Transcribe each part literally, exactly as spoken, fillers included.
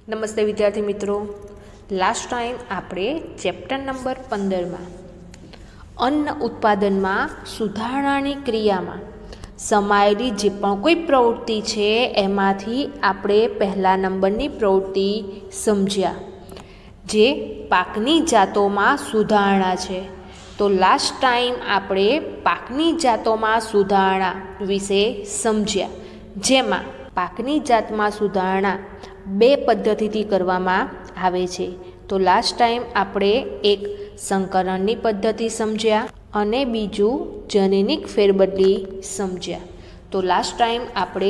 नमस्ते विद्यार्थी मित्रों, लास्ट टाइम आपणे चेप्टर नंबर पंदर में अन्न उत्पादन में सुधारणानी क्रिया में समायेली जे पण कोई प्रवृत्ति है एमांथी आपणे पहला नंबरनी प्रवृत्ति समझ्या जे पाकनी जातों में सुधारणा है। तो लास्ट टाइम आपणे पाकनी जातों में सुधारणा विषे समझ्या, जेमां पाकनी जात में सुधारणा बे पद्धतिथी करवामां आवे छे। तो लास्ट टाइम आपणे एक संकरणनी पद्धति समझ्या अने बीजू जनिनिक फेरबदली समझ्या। तो लास्ट टाइम आपणे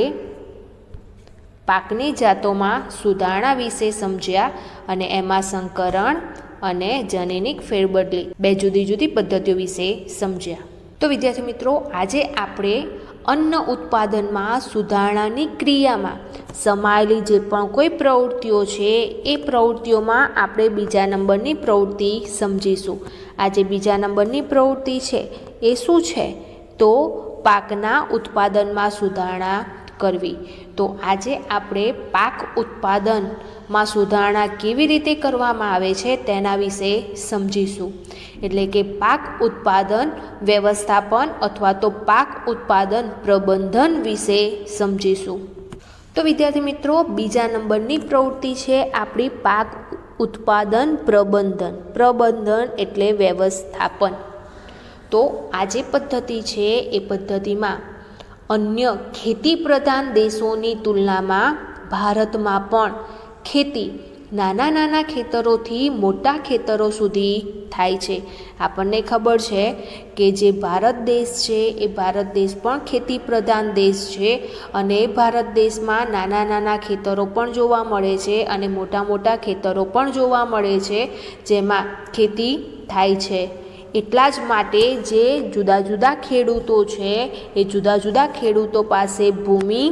पाकनी जातों में सुधारणा विषे समझ्या अने एमां संकरण अने जनिनिक फेरबदली बे जुदी जुदी पद्धतिओ विषे समझ्या। तो विद्यार्थी मित्रों, आजे आपणे अन्न उत्पादन में सुधारणानी क्रिया में समायेली जे पण कोई प्रवृत्तिओ छे ए प्रवृत्तिओ में आपणे बीजा नंबरनी प्रवृत्ति समझीशुं। आज बीजा नंबरनी प्रवृत्ति छे ए शुं छे तो पाकना उत्पादन में सुधारणा करवी। तो आज आपणे पाक उत्पादन में सुधारणा केवी रीते करवामां आवे छे तेना विषे समझीशुं। एटले के पाक उत्पादन व्यवस्थापन अथवा तो पाक उत्पादन प्रबंधन विषे समझीशुं। तो विद्यार्थी मित्रों, बीजा नंबरनी प्रवृत्ति है आपणी पाक उत्पादन प्रबंधन। प्रबंधन एटले व्यवस्थापन। तो आज पद्धति है ए पद्धति में अन्य खेती प्रधान देशों की तुलना में भारत में पण खेती नाना नाना खेतरों मोटा खेतरों सुधी थाय छे। आपने खबर है कि जे भारत देश है ए भारत देश पण खेती प्रधान देश है अने भारत देश में नाना नाना खेतरों पण जोवा मळे छे अने मोटा मोटा खेतरों पण जोवा मळे छे जेमां खेती थाय छे। एटला ज माटे जे जुदा जुदा खेडूतो छे ए जुदा जुदा खेडूतो पासे भूमि,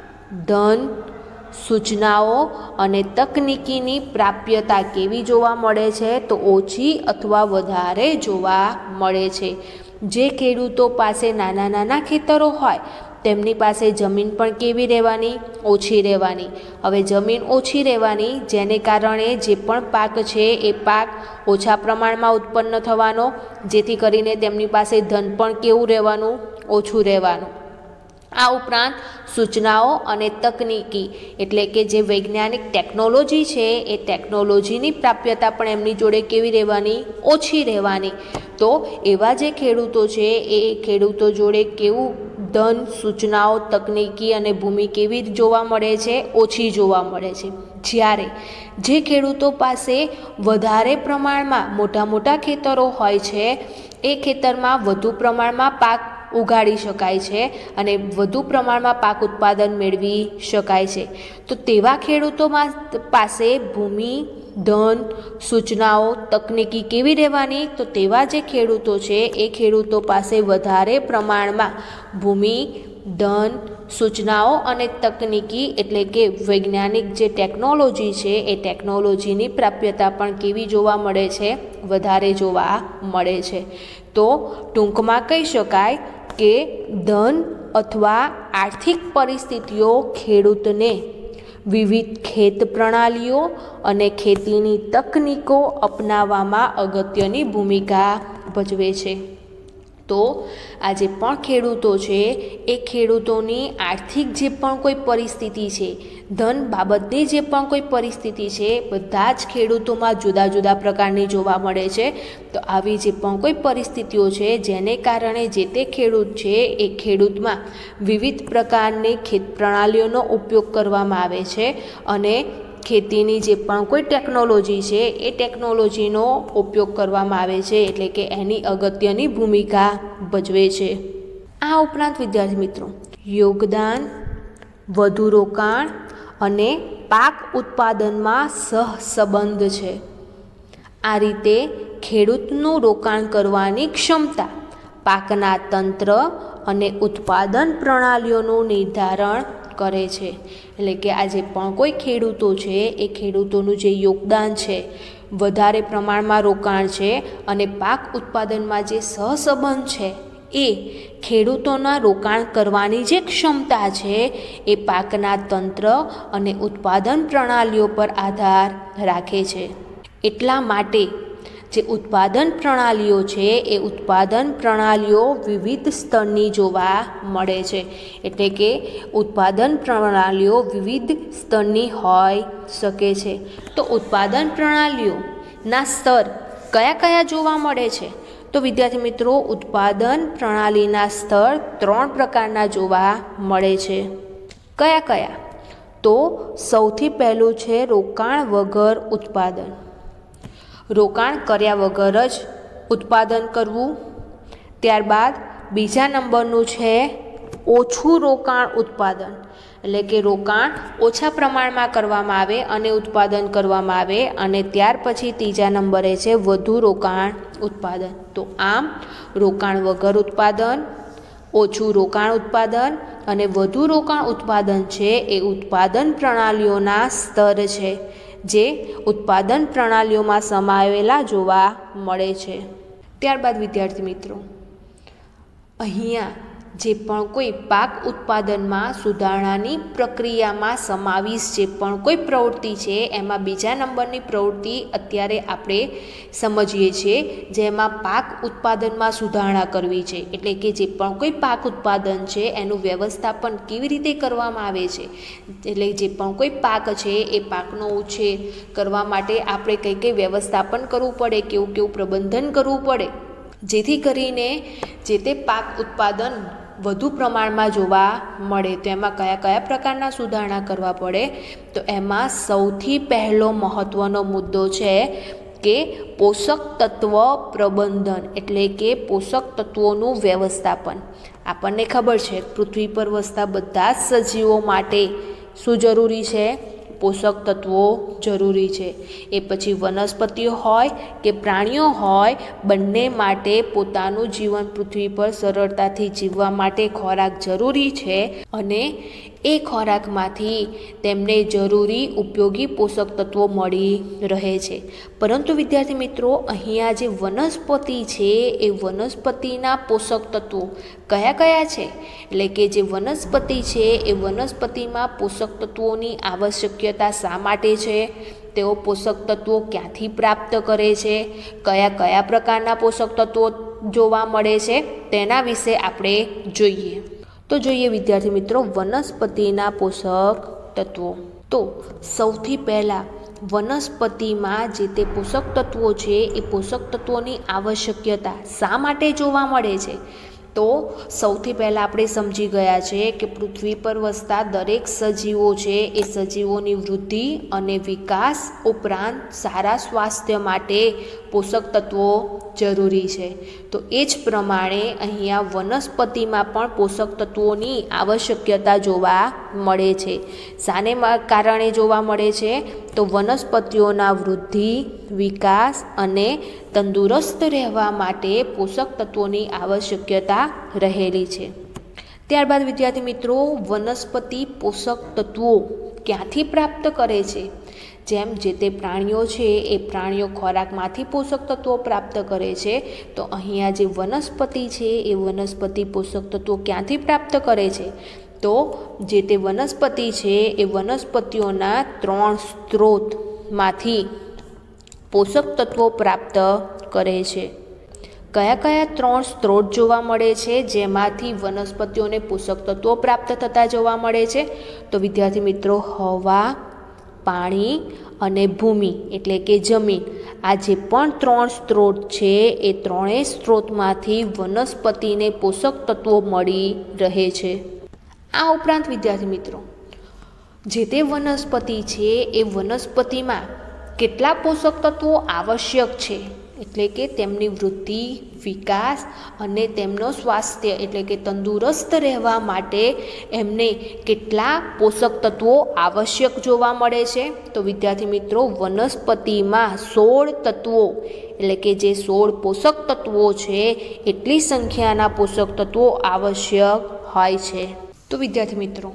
धन, सूचनाओं अने तकनीकीनी प्राप्यता केवी जोवा मळे छे तो ओછી अथवा वधारे जोवा मळे छे। जे खेडूतो पासे नाना नाना खेतरो होय तेमनी पासे जमीन पण केवी रहेवानी, ओછી रहेवानी। हवे जमीन ओછી रहेवानी जेने कारणे जे पण पाक छे ए पाक ओछा प्रमाणमां उत्पन्न थवानो, जेथी करीने तेमनी पासे धन पण केवुं रहेवानुं, ओछुं रहेवानुं। आ उपरांत सूचनाओं अने तकनीकी एटले के जे वैज्ञानिक टेक्नोलॉजी है ए टेक्नोलॉजीनी प्राप्यता पण एमनी जोड़े केवी रहेवानी, ओछी रहेवानी। तो एवा जे खेडूतो छे ए खेडूतो जोड़े केवुं धन, सूचनाओं, तकनीकी अने भूमि केवी जोवा मळे छे, ओछी जोवा मळे छे। ज्यारे जे खेडूतो पासे वधारे प्रमाणमां मोटा मोटा खेतरो होय छे ए खेतरमां वधु प्रमाणमां पाक उगाड़ी शकाय छे अने वधु प्रमाणमां पाक उत्पादन मेळवी शकाय छे। तो तेवा खेडूतो पासे भूमि, धन, सूचनाओं, तकनीकी केवी रहेवानी तो तेवा जे खेडूतो छे ए खेडूतो पासे वधारे प्रमाणमां भूमि, धन, सूचनाओं अने तकनीकी एटले के वैज्ञानिक जे टेक्नोलॉजी छे ए टेक्नोलॉजीनी प्राप्यता पण केवी जोवा मळे छे, वधारे जोवा मळे छे। तो टूंकमां कही शकाय के धन अथवा आर्थिक परिस्थितिओ खेडूतने विविध खेत प्रणालीओ अने खेतीनी तकनीको अपनाववामां अगत्यनी भूमिका भजवे छे। तो आज पण खेडूतो छे ए खेडूतोनी आर्थिक जे पण कोई परिस्थिति छे, धन बाबतनी जे पण कोई परिस्थिति छे बधा ज खेडूतोमां जुदा जुदा प्रकारनी जोवा मळे छे। तो आवी जे पण कोई परिस्थितिओ छे जेने कारणे जे ते खेडूत छे ए खेडूतमां विविध प्रकारनी खेत प्रणालीओनो उपयोग करवामां आवे छे अने खेतीनी जे पण कोई टेक्नोलॉजी है ए टेक्नोलॉजीनो उपयोग करवामां आवे छे एटले के एनी अगत्यनी भूमिका भजवे छे। आ उपरांत विद्यार्थी मित्रों, योगदान, वधु रोकाण अने पाक उत्पादन में सहसंबंध छे। आ रीते खेडूतनुं रोकाण करवानी क्षमता पाकना तंत्र अने उत्पादन प्रणालीओनुं निर्धारण करे छे। एटले के आज पण कोई खेडूतो छे ए खेडूतोनुं जे योगदान छे, वधारे प्रमाणमां रोकाण छे अने पाक उत्पादन में जे सहसंबंध छे એ ખેડૂતોના રોકાણ કરવાની જે ક્ષમતા છે એ પાકના તંત્ર અને ઉત્પાદન પ્રણાલીઓ પર આધાર રાખે છે. એટલા માટે જે ઉત્પાદન પ્રણાલીઓ છે એ ઉત્પાદન પ્રણાલીઓ વિવિધ સ્તરની જોવા મળે છે. એટલે કે ઉત્પાદન પ્રણાલીઓ વિવિધ સ્તરની હોઈ શકે છે. તો ઉત્પાદન પ્રણાલીઓના સ્તર કયા કયા જોવા મળે છે? તો વિદ્યાર્થી મિત્રો, ઉત્પાદન પ્રણાલીના સ્તર ત્રણ પ્રકારના જોવા મળે છે. કયા કયા? તો સૌથી પહેલું છે રોકાણ વગર ઉત્પાદન. રોકાણ કર્યા વગર જ ઉત્પાદન કરવું. ત્યારબાદ બીજા નંબરનું છે ઓછું રોકાણ ઉત્પાદન, એટલે કે રોકાણ ઓછા પ્રમાણમાં કરવામાં આવે અને ઉત્પાદન કરવામાં આવે. અને ત્યાર પછી ત્રીજા નંબરે છે વધુ રોકાણ ઉત્પાદન. તો આમ રોકાણ વગર ઉત્પાદન, ઓછું રોકાણ ઉત્પાદન અને વધુ રોકાણ ઉત્પાદન છે એ ઉત્પાદન પ્રણાલીઓના સ્તર છે જે ઉત્પાદન પ્રણાલીઓમાં સમાવેલા જોવા મળે છે. ત્યારબાદ વિદ્યાર્થી મિત્રો, અહીંયા જે પણ કોઈ પાક ઉત્પાદનમાં સુધારણાની પ્રક્રિયામાં સમાવેશ જે પણ કોઈ પ્રવૃત્તિ છે એમાં બીજા નંબરની પ્રવૃત્તિ અત્યારે આપણે સમજીએ છીએ, જેમાં પાક ઉત્પાદનમાં સુધારણા કરવી છે. એટલે કે જે પણ કોઈ પાક ઉત્પાદન છે એનું વ્યવસ્થાપન કેવી રીતે કરવામાં આવે છે. એટલે જે પણ કોઈ પાક છે એ પાકનો ઉછેર કરવા માટે આપણે કઈ કઈ વ્યવસ્થાપન કરવું પડે, કેવું કેવું પ્રબંધન કરવું પડે, જેથી કરીને જે તે પાક ઉત્પાદન વધુ પ્રમાણમાં જોવા મળે. તો એમાં કયા કયા પ્રકારના સુધારણા કરવા પડે? તો એમાં સૌથી પહેલો મહત્ત્વનો મુદ્દો છે કે પોષક તત્વ પ્રબંધન, એટલે કે પોષક તત્વોનું વ્યવસ્થાપન. આપણને ખબર છે પૃથ્વી પર વસતા બધા જ સજીવો માટે શું જરૂરી છે? પોષક તત્વો જરૂરી છે. એ પછી વનસ્પતિઓ હોય કે પ્રાણીઓ હોય, બંને માટે પોતાનું જીવન પૃથ્વી પર સરળતાથી જીવવા માટે ખોરાક જરૂરી છે અને એ ખોરાકમાંથી તેમને જરૂરી ઉપયોગી પોષક તત્વો મળી રહે છે. પરંતુ વિદ્યાર્થી મિત્રો, અહીંયા જે વનસ્પતિ છે એ વનસ્પતિના પોષક તત્વો કયા કયા છે? એટલે કે જે વનસ્પતિ છે એ વનસ્પતિમાં પોષક તત્વોની આવશ્યકતા શા માટે છે? તેઓ પોષક તત્વો ક્યાંથી પ્રાપ્ત કરે છે? કયા કયા પ્રકારના પોષક તત્વો જોવા મળે છે? તેના વિશે આપણે જોઈએ. તો જોઈએ વિદ્યાર્થી મિત્રો, વનસ્પતિના પોષક તત્વો. તો સૌથી પહેલાં વનસ્પતિમાં જે તે પોષક તત્વો છે એ પોષક તત્વોની આવશ્યકતા શા માટે જોવા મળે છે? તો સૌથી પહેલાં આપણે સમજી ગયા છે કે પૃથ્વી પર વસતા દરેક સજીવો છે એ સજીવોની વૃદ્ધિ અને વિકાસ ઉપરાંત સારા સ્વાસ્થ્ય માટે પોષક તત્વો જરૂરી છે. તો એ જ પ્રમાણે અહીંયા વનસ્પતિમાં પણ પોષક તત્વોની આવશ્યકતા જોવા મળે છે. શાને કારણે જોવા મળે છે? તો વનસ્પતિઓના વૃદ્ધિ, વિકાસ અને તંદુરસ્ત રહેવા માટે પોષક તત્વોની આવશ્યકતા રહેલી છે. ત્યારબાદ વિદ્યાર્થી મિત્રો, વનસ્પતિ પોષક તત્વો ક્યાંથી પ્રાપ્ત કરે છે? જેમ જે તે પ્રાણીઓ છે એ પ્રાણીઓ ખોરાકમાંથી પોષક તત્વો પ્રાપ્ત કરે છે, તો અહીંયા જે વનસ્પતિ છે એ વનસ્પતિ પોષક તત્વો ક્યાંથી પ્રાપ્ત કરે છે? તો જે તે વનસ્પતિ છે એ વનસ્પતિઓના ત્રણ સ્ત્રોતમાંથી પોષક તત્વો પ્રાપ્ત કરે છે. કયા કયા ત્રણ સ્ત્રોત જોવા મળે છે જેમાંથી વનસ્પતિઓને પોષક તત્વો પ્રાપ્ત થતા જોવા મળે છે? તો વિદ્યાર્થી મિત્રો, હવા, પાણી અને ભૂમિ એટલે કે જમીન. આ જે પણ ત્રણ સ્ત્રોત છે એ ત્રણેય સ્ત્રોતમાંથી વનસ્પતિને પોષક તત્વો મળી રહે છે. આ ઉપરાંત વિદ્યાર્થી મિત્રો, જે તે વનસ્પતિ છે એ વનસ્પતિમાં કેટલા પોષક તત્વો આવશ્યક છે, એટલે કે તેમની વૃદ્ધિ, વિકાસ અને તેમનો સ્વાસ્થ્ય એટલે કે તંદુરસ્ત રહેવા માટે એમને કેટલા પોષક તત્વો આવશ્યક જોવા મળે છે? તો વિદ્યાર્થી મિત્રો, વનસ્પતિમાં સોળ તત્વો એટલે કે જે સોળ પોષક તત્વો છે એટલી સંખ્યાના પોષક તત્વો આવશ્યક હોય છે. તો વિદ્યાર્થી મિત્રો,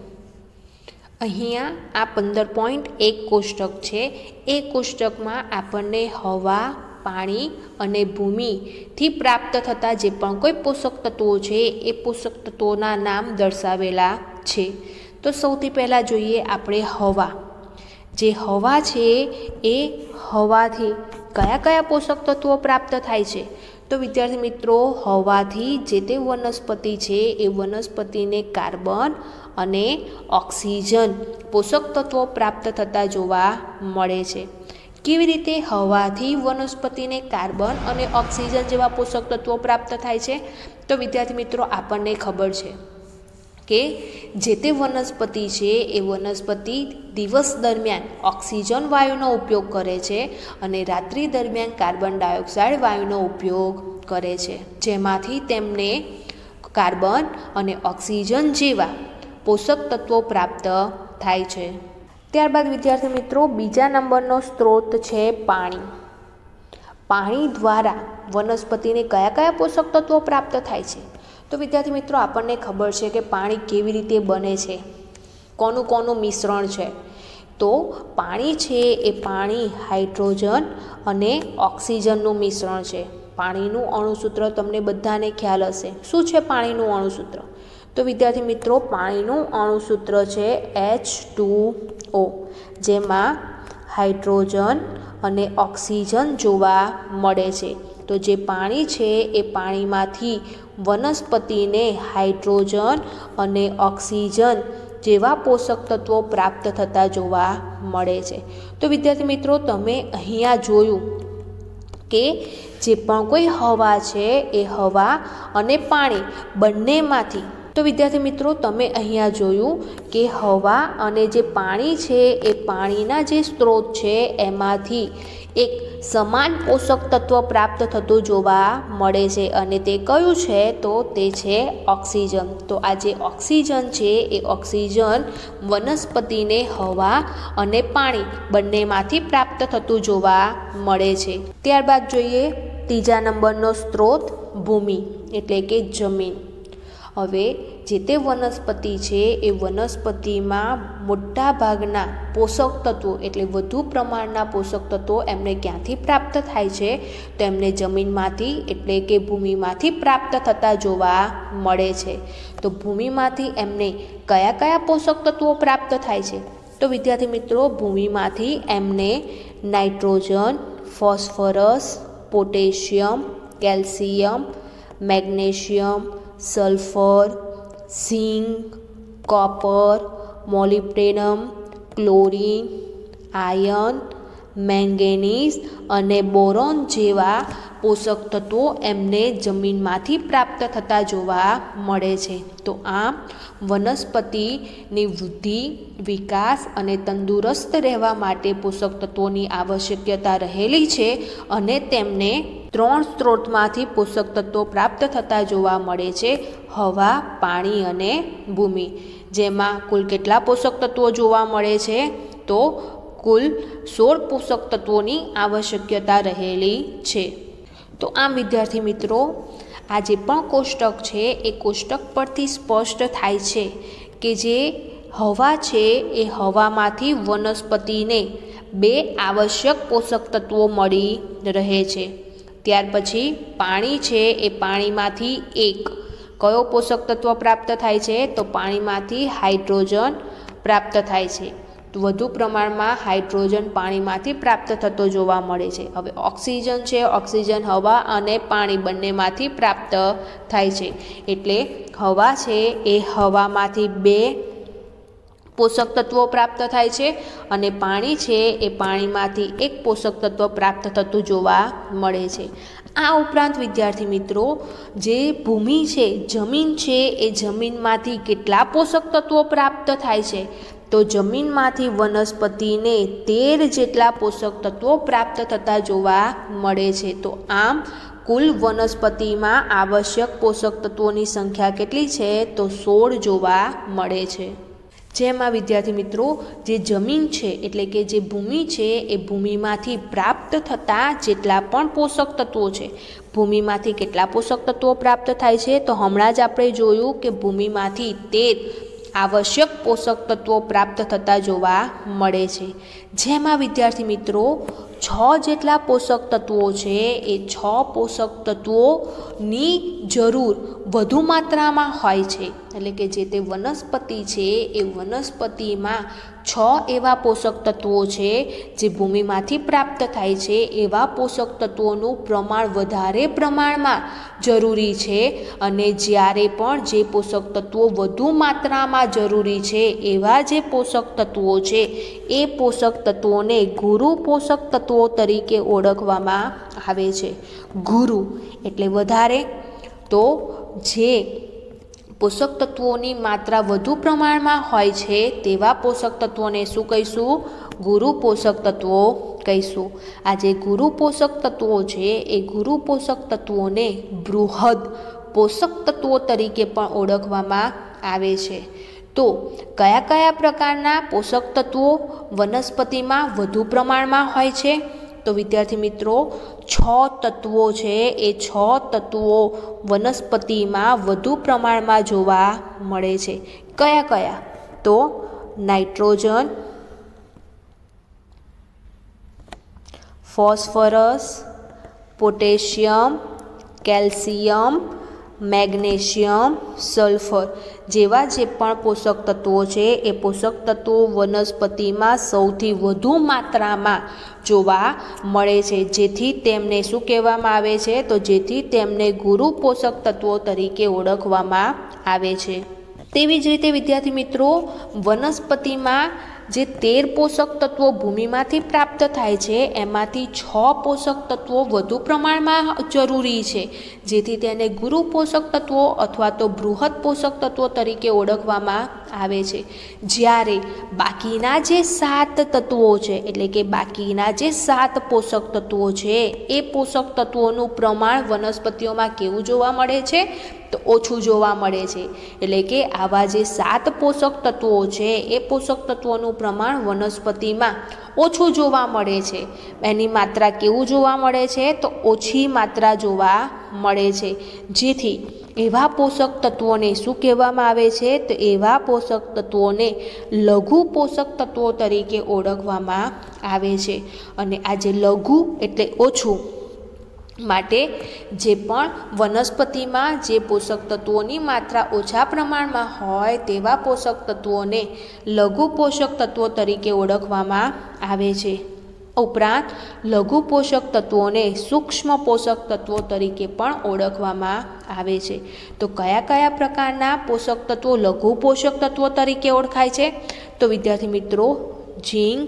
અહીંયા આ પંદર પોઈન્ટ એક કોષ્ટક છે. એ કોષ્ટકમાં આપણને હવા, પાણી અને ભૂમિથી પ્રાપ્ત થતા જે પણ કોઈ પોષક તત્વો છે એ પોષક તત્વોના નામ દર્શાવેલા છે। તો સૌથી પહેલાં જોઈએ આપણે હવા। જે હવા છે એ હવાથી કયા કયા પોષક તત્વો પ્રાપ્ત થાય છે? તો વિદ્યાર્થી મિત્રો, હવાથી જે તે વનસ્પતિ છે એ વનસ્પતિને કાર્બન અને ઓક્સિજન પોષક તત્વો પ્રાપ્ત થતા જોવા મળે છે। કેવી રીતે હવાથી વનસ્પતિને કાર્બન અને ઓક્સિજન જેવા પોષક તત્વો પ્રાપ્ત થાય છે? તો વિદ્યાર્થી મિત્રો, આપણને ખબર છે કે જે તે વનસ્પતિ છે એ વનસ્પતિ દિવસ દરમિયાન ઓક્સિજન વાયુનો ઉપયોગ કરે છે અને રાત્રિ દરમિયાન કાર્બન ડાયોક્સાઇડ વાયુનો ઉપયોગ કરે છે, જેમાંથી તેમને કાર્બન અને ઓક્સિજન જેવા પોષક તત્વો પ્રાપ્ત થાય છે। ત્યારબાદ વિદ્યાર્થી મિત્રો, બીજા નંબરનો સ્ત્રોત છે પાણી। પાણી દ્વારા વનસ્પતિને કયા કયા પોષક તત્વો પ્રાપ્ત થાય છે? તો વિદ્યાર્થી મિત્રો, આપણને ખબર છે કે પાણી કેવી રીતે બને છે, કોનું કોનું મિશ્રણ છે। તો પાણી છે એ પાણી હાઇડ્રોજન અને ઓક્સિજનનું મિશ્રણ છે। પાણીનું અણુસૂત્ર તમને બધાને ખ્યાલ હશે। શું છે પાણીનું અણુસૂત્ર? તો વિદ્યાર્થી મિત્રો, પાણીનું અણુસૂત્ર છે એચ ટુ ઓ, જેમાં હાઇડ્રોજન અને ઓક્સિજન જોવા મળે છે। તો જે પાણી છે એ પાણીમાંથી વનસ્પતિને હાઇડ્રોજન અને ઓક્સિજન જેવા પોષક તત્વો પ્રાપ્ત થતા જોવા મળે છે। તો વિદ્યાર્થી મિત્રો, તમે અહીંયા જોયું કે જે પણ કોઈ હવા છે એ હવા અને પાણી બંનેમાંથી, તો વિદ્યાર્થી મિત્રો, તમે અહીંયા જોયું કે હવા અને જે પાણી છે એ પાણીના જે સ્ત્રોત છે એમાંથી એક સમાન પોષક તત્વ પ્રાપ્ત થતું જોવા મળે છે અને તે કયું છે? તો તે છે ઓક્સિજન। તો આ જે ઓક્સિજન છે એ ઓક્સિજન વનસ્પતિને હવા અને પાણી બંનેમાંથી પ્રાપ્ત થતું જોવા મળે છે। ત્યારબાદ જોઈએ ત્રીજા નંબરનો સ્ત્રોત ભૂમિ એટલે કે જમીન। હવે જે તે વનસ્પતિ છે એ વનસ્પતિમાં મોટા ભાગના પોષક તત્વો એટલે વધુ પ્રમાણના પોષક તત્વો એમને ક્યાંથી પ્રાપ્ત થાય છે? તો એમને જમીનમાંથી એટલે કે ભૂમિમાંથી પ્રાપ્ત થતા જોવા મળે છે। તો ભૂમિમાંથી એમને કયા કયા પોષક તત્વો પ્રાપ્ત થાય છે? તો વિદ્યાર્થી મિત્રો, ભૂમિમાંથી એમને nitrogen, phosphorus, potassium, calcium, magnesium, sulphur, zinc, copper, molybdenum, chlorine, iron, manganese અને બોરોન જેવા પોષક તત્વો એમને જમીનમાંથી પ્રાપ્ત થતા જોવા મળે છે। તો આમ વનસ્પતિની વૃદ્ધિ, વિકાસ અને તંદુરસ્ત રહેવા માટે પોષક તત્વોની આવશ્યકતા રહેલી છે અને તેમને ત્રણ સ્ત્રોતમાંથી પોષક તત્વો પ્રાપ્ત થતા જોવા મળે છે: હવા, પાણી અને ભૂમિ। જેમાં કુલ કેટલા પોષક તત્વો જોવા મળે છે? તો કુલ સોળ પોષક તત્વોની આવશ્યકતા રહેલી છે। તો આમ વિદ્યાર્થી મિત્રો, આ જે પણ કોષ્ટક છે એ કોષ્ટક પરથી સ્પષ્ટ થાય છે કે જે હવા છે એ હવામાંથી વનસ્પતિને બે આવશ્યક પોષક તત્વો મળી રહે છે। ત્યાર પછી પાણી છે એ પાણીમાંથી એક કયો પોષક તત્વ પ્રાપ્ત થાય છે? તો પાણીમાંથી હાઇડ્રોજન પ્રાપ્ત થાય છે। વધુ પ્રમાણમાં હાઇડ્રોજન પાણીમાંથી પ્રાપ્ત થતો જોવા મળે છે। હવે ઓક્સિજન છે, ઓક્સિજન હવા અને પાણી બંનેમાંથી પ્રાપ્ત થાય છે। એટલે હવા છે એ હવામાંથી બે પોષક તત્વો પ્રાપ્ત થાય છે અને પાણી છે એ પાણીમાંથી એક પોષક તત્વ પ્રાપ્ત થતું જોવા મળે છે। આ ઉપરાંત વિદ્યાર્થી મિત્રો, જે ભૂમિ છે, જમીન છે, એ જમીનમાંથી કેટલા પોષક તત્વો પ્રાપ્ત થાય છે? તો જમીનમાંથી વનસ્પતિને તેર જેટલા પોષક તત્વો પ્રાપ્ત થતા જોવા મળે છે। તો આમ કુલ વનસ્પતિમાં આવશ્યક પોષક તત્વોની સંખ્યા કેટલી છે? તો સોળ જોવા મળે છે। જેમાં વિદ્યાર્થી મિત્રો, જે જમીન છે એટલે કે જે ભૂમિ છે એ ભૂમિમાંથી પ્રાપ્ત થતા જેટલા પણ પોષક તત્વો છે, ભૂમિમાંથી કેટલા પોષક તત્વો પ્રાપ્ત થાય છે? તો હમણાં જ આપણે જોયું કે ભૂમિમાંથી તેર આવશ્યક પોષક તત્વો પ્રાપ્ત થતા જોવા મળે છે। જેમાં વિદ્યાર્થી મિત્રો છ જેટલા પોષક તત્વો છે એ છ પોષક તત્વોની જરૂર વધુ માત્રામાં હોય છે। એટલે કે જે તે વનસ્પતિ છે એ વનસ્પતિમાં છ એવા પોષક તત્વો છે જે ભૂમિમાંથી પ્રાપ્ત થાય છે, એવા પોષક તત્વોનું પ્રમાણ વધારે પ્રમાણમાં જરૂરી છે। અને જ્યારે પણ જે પોષક તત્વો વધુ માત્રામાં જરૂરી છે એવા જે પોષક તત્વો છે એ પોષક તત્વોને ગુરુ પોષક તત્વો તરીકે ઓળખવામાં આવે છે। ગુરુ એટલે વધારે, તો જે પોષક તત્વોની માત્રા વધુ પ્રમાણમાં હોય છે તેવા પોષક તત્વોને શું કહીશું? ગુરુ પોષક તત્વો કહીશું। આ જે ગુરુ પોષક તત્વો છે એ ગુરુ પોષક તત્વોને બૃહદ પોષક તત્વો તરીકે પણ ઓળખવામાં આવે છે। તો કયા કયા પ્રકારના પોષક તત્વો વનસ્પતિમાં વધુ પ્રમાણમાં હોય છે? તો વિદ્યાર્થી મિત્રો, છ તત્વો છે એ છ તત્વો વનસ્પતિમાં વધુ પ્રમાણમાં જોવા મળે છે। કયા કયા? તો nitrogen, phosphorus, potassium, calcium, magnesium, sulphur જેવા જે પણ પોષક તત્વો છે એ પોષક તત્વો વનસ્પતિમાં સૌથી વધુ માત્રામાં જોવા મળે છે, જેથી તેમને શું કહેવામાં આવે છે? તો જેથી તેમને ગુરુ પોષક તત્વો તરીકે ઓળખવામાં આવે છે। તેવી જ રીતે વિદ્યાર્થી મિત્રો, વનસ્પતિમાં જે તેર પોષક તત્વો ભૂમિમાંથી પ્રાપ્ત થાય છે એમાંથી છ પોષક તત્વો વધુ પ્રમાણમાં જરૂરી છે, જેથી તેને ગુરુ પોષક તત્વો અથવા તો બૃહદ પોષક તત્વો તરીકે ઓળખવામાં આવે છે। જ્યારે બાકીના જે સાત તત્વો છે, એટલે કે બાકીના જે સાત પોષક તત્વો છે એ પોષક તત્વોનું પ્રમાણ વનસ્પતિઓમાં કેવું જોવા મળે છે? તો ઓછું જોવા મળે છે। એટલે કે આવા જે સાત પોષક તત્વો છે એ પોષક તત્વોનું પ્રમાણ વનસ્પતિમાં ઓછું જોવા મળે છે। એની માત્રા કેવું જોવા મળે છે? તો ઓછી માત્રા જોવા મળે છે। જેથી એવા પોષક તત્વોને શું કહેવામાં આવે છે? તો એવા પોષક તત્વોને લઘુ પોષક તત્વો તરીકે ઓળખવામાં આવે છે। અને આ જે લઘુ એટલે ઓછું માટે જે પણ વનસ્પતિમાં જે પોષક તત્વોની માત્રા ઓછા પ્રમાણમાં હોય તેવા પોષક તત્વોને લઘુ પોષક તત્વો તરીકે ઓળખવામાં આવે છે। ઉપરાંત લઘુ પોષક તત્વોને સૂક્ષ્મ પોષક તત્વો તરીકે પણ ઓળખવામાં આવે છે। તો કયા કયા પ્રકારના પોષક તત્વો લઘુ પોષક તત્વો તરીકે ઓળખાય છે? તો વિદ્યાર્થી મિત્રો, zinc,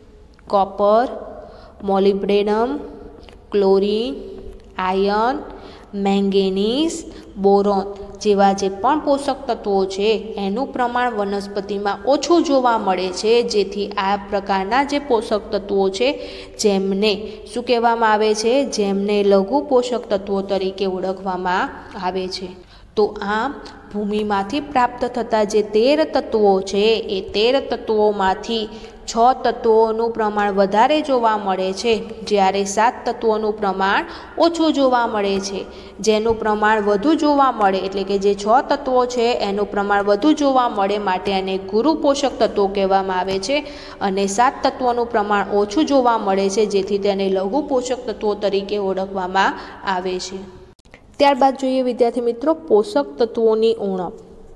copper, molybdenum, chlorine, iron, manganese, boron જેવા જે પણ પોષક તત્વો છે એનું પ્રમાણ વનસ્પતિમાં ઓછું જોવા મળે છે, જેથી આ પ્રકારના જે પોષક તત્વો છે જેમને શું કહેવામાં આવે છે? જેમને લઘુ પોષક તત્વો તરીકે ઓળખવામાં આવે છે। તો આમ ભૂમિમાંથી પ્રાપ્ત થતા જે તેર તત્વો છે એ તેર તત્વોમાંથી છ તત્વોનું પ્રમાણ વધારે જોવા મળે છે, જ્યારે સાત તત્વોનું પ્રમાણ ઓછું જોવા મળે છે। જેનું પ્રમાણ વધુ જોવા મળે એટલે કે જે છ તત્વો છે એનું પ્રમાણ વધુ જોવા મળે માટે એને ગુરુ પોષક તત્વો કહેવામાં આવે છે, અને સાત તત્વોનું પ્રમાણ ઓછું જોવા મળે છે જેથી તેને લઘુ પોષક તત્વો તરીકે ઓળખવામાં આવે છે। ત્યારબાદ જોઈએ વિદ્યાર્થી મિત્રો, પોષક તત્વોની ઉણપ।